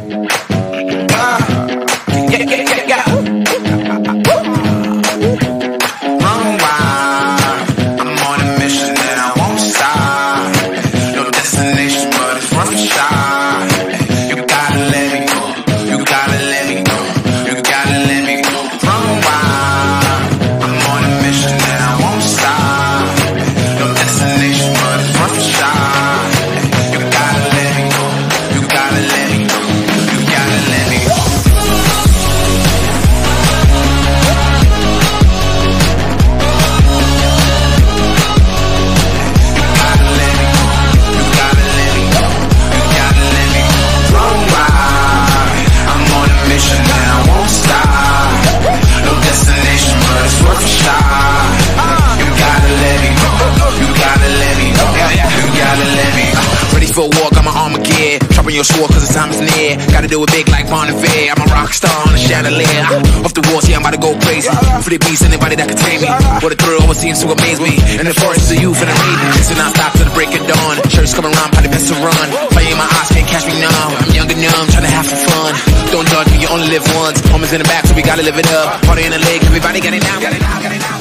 For a walk, I'm an Armageddon. Dropping your sword cause the time is near. Gotta do it big like Bon Iver. I'm a rock star on a chandelier. Off the walls, yeah, I'm about to go crazy. For the beast, anybody that can tame me. What a thrill always seems to amaze me. In the forest of youth and the maiden. So not stop till the break of dawn. Shirts coming around, probably best to run. Fire in my eyes, can't catch me now. I'm young and numb, trying to have some fun. Don't judge me, you only live once. Home is in the back, so we gotta live it up. Party in the leg, everybody got it now.